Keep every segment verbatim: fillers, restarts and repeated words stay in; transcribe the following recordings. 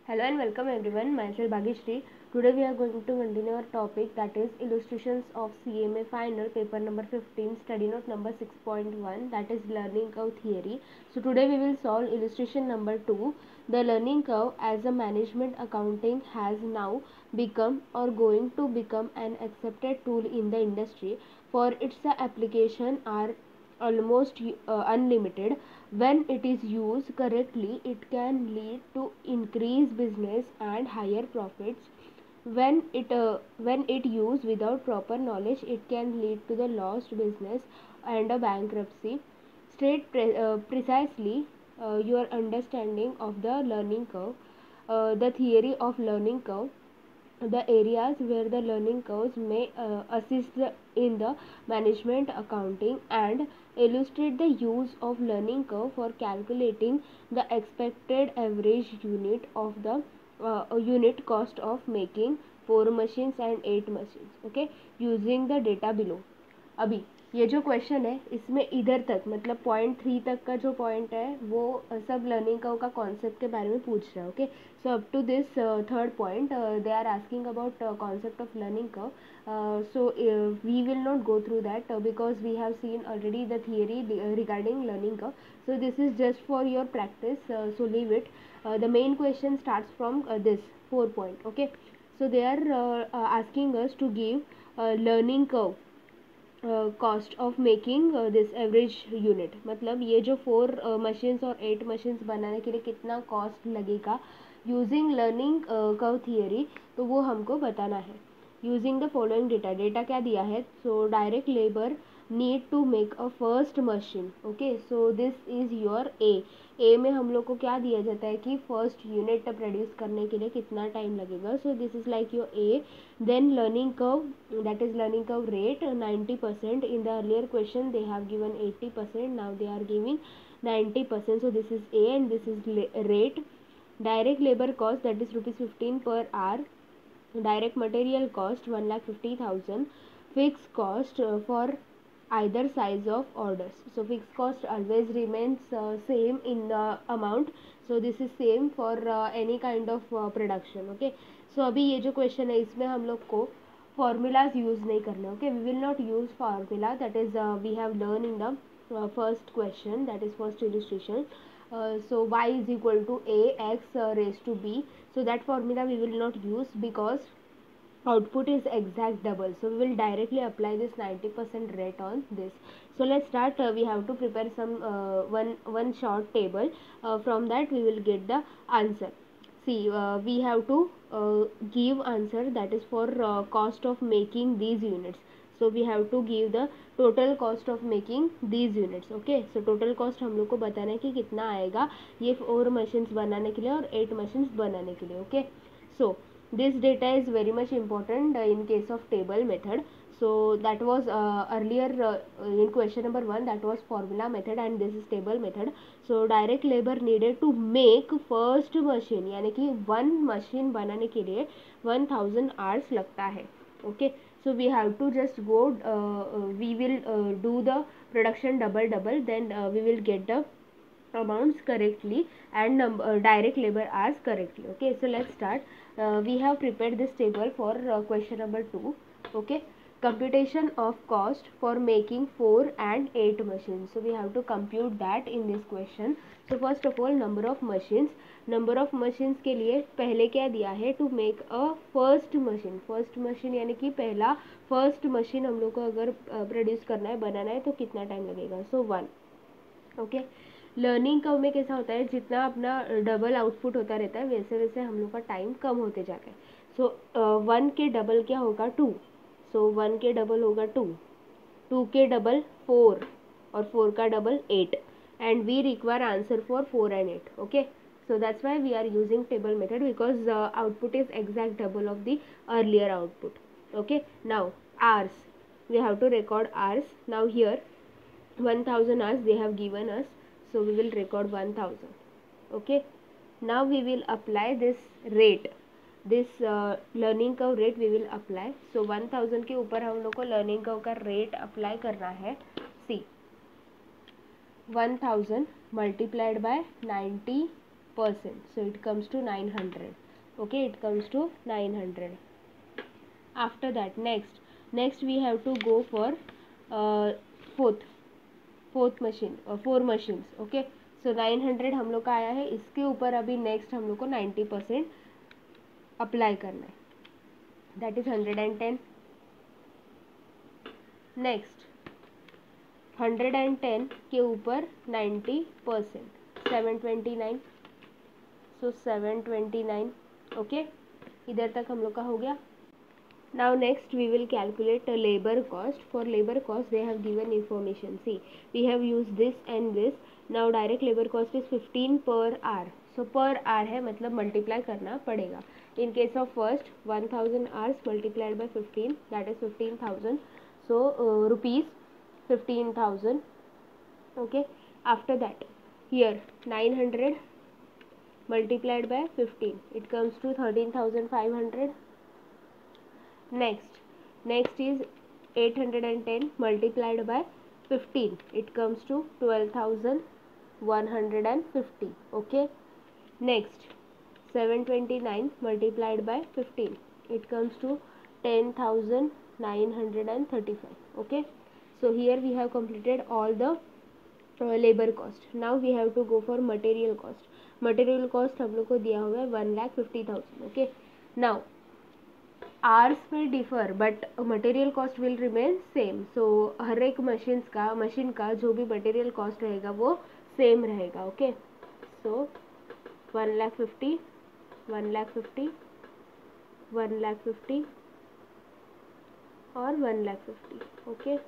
Hello and welcome everyone. Myself Bhagishri. Today we are going to continue our topic, that is illustrations of C M A final paper number fifteen, study note number six point one, that is learning curve theory. So today we will solve illustration number two. The learning curve as a management accounting has now become or going to become an accepted tool in the industry, for its application are almost uh, unlimited. When it is used correctly, it can lead to increased business and higher profits. When it uh, when it used without proper knowledge, it can lead to the lost business and a bankruptcy. State pre- uh, precisely uh, your understanding of the learning curve, uh, the theory of learning curve, the areas where the learning curves may uh, assist the, in the management accounting, and illustrate the use of learning curve for calculating the expected average unit of the uh, unit cost of making four machines and eight machines, okay, using the data below. अभी ये जो question है इसमें इधर तक मतलब point three तक का जो पॉइंट है वो सब लर्निंग कर्व का कॉन्सेप्ट के बारे में पूछ रहा है. Okay, so up to this third point they are asking about concept of learning curve. So we will not go through that because we have seen already the theory regarding learning curve. So this is just for your practice, so leave it. The main question starts from this four point. Okay, so they are uh, uh, asking us to give uh, learning curve cost of making this average unit. मतलब ये जो four machines और eight machines बनाने के लिए कितना cost लगेगा using learning curve theory, तो वो हमको बताना है. Using the following data. Data क्या दिया है? So direct labour need to make a first machine. Okay, so this is your A. A में हम लोग को क्या दिया जाता है कि फर्स्ट यूनिट प्रोड्यूस करने के लिए कितना टाइम लगेगा. So this is like your A. Then learning curve, that is learning curve rate, ninety percent. In the earlier question they have given eighty percent, now they are giving ninety percent. So this is A and this is rate. Direct labor cost, that is rupees fifteen per hour. Direct material cost one lakh fifty thousand. Fixed cost uh, for either size of orders. So fixed cost always remains uh, same in the amount. So this is same for uh, any kind of uh, production. Okay, so so, अभी ये जो question है इसमें हम लोग को formulas use नहीं करना. Okay, we will not use formula. That is we have learn in the first question, that is first illustration. so y is equal to a x uh, raised to b. So that formula we will not use because output is exact double. So we will directly apply this ninety percent rate on this. So let's start. Uh, we have to prepare some uh, one one short table. Uh, from that we will get the answer. See, uh, we have to uh, give answer, that is for uh, cost of making these units. So we have to give the total cost of making these units. Okay, so total cost हम लोग को बताना है कि कितना आएगा ये four machines बनाने के लिए और एट मशीन्स बनाने के लिए. Okay, so this data is very much important uh, in case of table method. So that was uh, earlier uh, in question number one, that was formula method and this is table method. So direct labor needed to make first machine, यानी कि one machine बनाने के लिए one thousand hours लगता है. Okay, so we have to just go uh, uh, we will uh, do the production double double, then uh, we will get the amounts correctly and um, uh, direct labor hours correctly. Okay, so let's start. Uh, we have prepared this table for uh, question number two. Okay, computation of cost for making four and eight machines. So we have to compute that in this question. So first of all, number of machines. Number of machines के लिए पहले क्या दिया है? To make a first machine. First machine यानी कि पहला first machine हम लोग को अगर प्रोड्यूस करना है, बनाना है, तो कितना टाइम लगेगा? So one. Okay, learning curve में कैसा होता है, जितना अपना डबल आउटपुट होता रहता है वैसे वैसे हम लोग का टाइम कम होते जाता है. सो वन के डबल क्या होगा? टू. सो वन के डबल होगा टू, टू के डबल फोर और फोर का double eight, and we require answer for four and eight. Okay, so that's why we are using table method, because the uh, output is exact double of the earlier output. Okay, now hours, we have to record hours. Now here one thousand hours they have given us, so we will record one thousand. Okay, now we will apply this rate, this uh, learning curve rate we will apply. So one thousand के ऊपर हम लोग को learning curve का rate apply करना है. See, one thousand multiplied by ninety percent. So it comes to nine hundred. Okay, it comes to nine hundred. After that, next next we have to go for uh, fourth fourth machine four machines. Okay, so nine hundred हम लोग का आया है. इसके ऊपर अभी next हम लोग को नाइन्टी परसेंट अप्लाई करना है. That is hundred and ten. Next hundred and ten के ऊपर ninety percent seven twenty nine. So seven twenty nine. Okay, इधर तक हम लोग का हो गया. Now next we will calculate a labor cost. For labor cost they have given information. See, we have used this and this. Now direct labor cost is fifteen per hour. So per hour है मतलब multiply करना पड़ेगा. In case of first one thousand hours multiplied by fifteen, that is fifteen thousand. So uh, rupees fifteen thousand. Okay. After that here nine hundred multiplied by fifteen, it comes to thirteen thousand five hundred. Next, next is eight hundred ten multiplied by fifteen. It comes to twelve thousand one hundred fifty. Okay. Next, seven twenty-nine multiplied by fifteen. It comes to ten thousand nine hundred thirty-five. Okay. So here we have completed all the uh, labor cost. Now we have to go for material cost. Material cost हम लोग को दिया हुआ है one lakh fifty thousand. Okay. Now hours will differ but material cost will remain same. so हर एक machine का machine का जो भी material cost रहेगा वो सेम रहेगा. Okay, so one lakh fifty one lakh fifty one lakh fifty और one lakh fifty. Okay,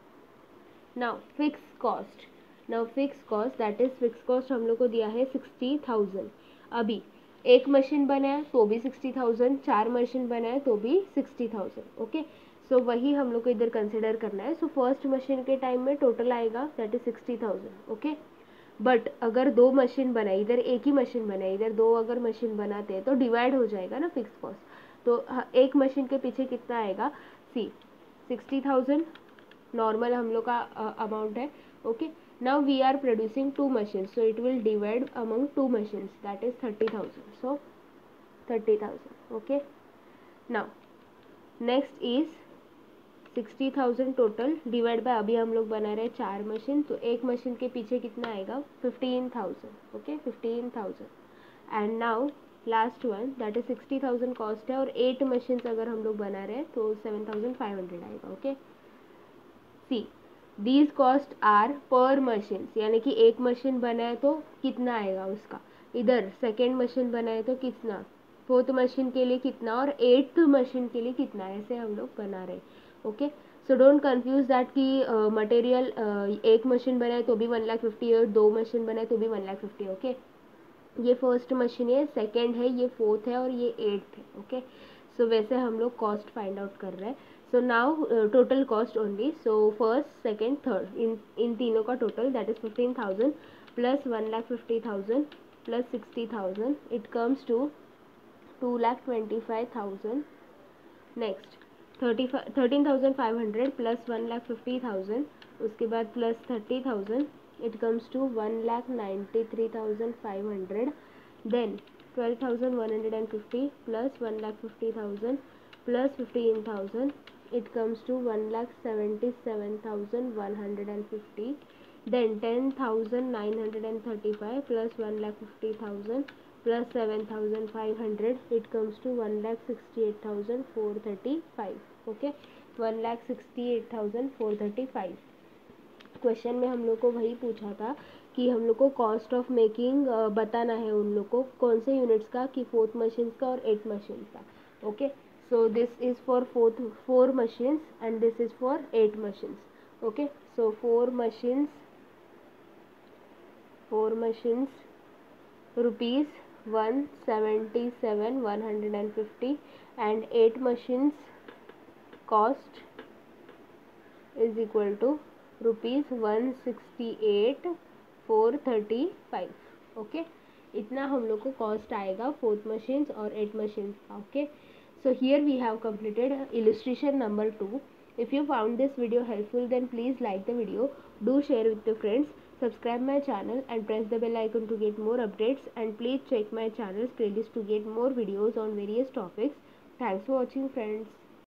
now fix cost. Now fix cost that is fix cost हम लोग को दिया है सिक्सटी थाउजेंड. अभी एक मशीन बनाया तो भी सिक्सटी थाउजेंड, चार मशीन बनाए तो भी सिक्सटी थाउजेंड. ओके, सो वही हम लोग को इधर कंसिडर करना है. सो फर्स्ट मशीन के टाइम में टोटल आएगा that is sixty thousand. Okay, but अगर दो मशीन बनाए, इधर एक ही मशीन बनाए, इधर दो अगर मशीन बनाते हैं तो डिवाइड हो जाएगा ना फिक्स कॉस्ट. तो एक मशीन के पीछे कितना आएगा. सी सिक्सटी थाउजेंड नॉर्मल हम लोग का अमाउंट है. Okay, now we are producing two machines, so it will divide among two machines, that is thirty thousand. So thirty thousand. Okay, now next is sixty thousand total divide by अभी हम लोग बना रहे हैं चार machine, तो एक machine के पीछे कितना आएगा fifteen thousand. Okay, fifteen thousand. and now last one that is sixty thousand cost है और eight machines अगर हम लोग बना रहे हैं तो seven thousand five hundred आएगा. Okay, see these cost are per machine, यानी कि एक मशीन बनाए तो कितना आएगा उसका, इधर सेकेंड मशीन बनाए तो कितना, फोर्थ मशीन के लिए कितना और एट्थ मशीन के लिए कितना, ऐसे हम लोग बना रहे. Okay, so don't confuse that कि मटेरियल uh, uh, एक मशीन बनाए तो भी वन लाख फिफ्टी है और दो मशीन बनाए तो भी वन लाख फिफ्टी. ओके, ये फर्स्ट मशीन है, सेकेंड है, ये फोर्थ है और ये एट्थ है. ओके, सो वैसे हम लोग कॉस्ट फाइंड आउट कर रहे हैं. so now uh, total cost only. so first second third in in तीनों का total that is fifteen thousand plus one lakh fifty thousand plus sixty thousand, it comes to two lakh twenty five thousand. next thirty thirteen thousand five hundred plus one lakh fifty thousand, उसके बाद plus thirty thousand, it comes to one lakh ninety three thousand five hundred. then twelve thousand one hundred fifty plus one lakh fifty thousand plus fifteen thousand, it comes to one lakh seventy seven thousand one hundred fifty. then ten thousand nine hundred thirty-five plus one lakh fifty thousand plus seven thousand five hundred, it comes to one lakh sixty-eight thousand four hundred thirty-five. okay, one lakh sixty-eight thousand four hundred thirty-five. Question में हम लोग को वही पूछा था कि हम लोग को कॉस्ट ऑफ मेकिंग बताना है उन लोग को कौन से यूनिट्स का, कि फोर्थ मशीन्स का और एट मशीन्स का. Okay, so this is for fourth four machines and this is for eight machines. okay, so four machines four machines rupees one seventy-seven one hundred fifty and eight machines cost is equal to rupees one sixty-eight four thirty-five. okay, इतना हम लोग को cost आएगा fourth machines और eight machines का. Okay, so here we have completed illustration number two. if you found this video helpful then please like the video, do share with your friends. Subscribe my channel and press the bell icon to get more updates, and please check my channel's playlist to get more videos on various topics. Thanks for watching, friends.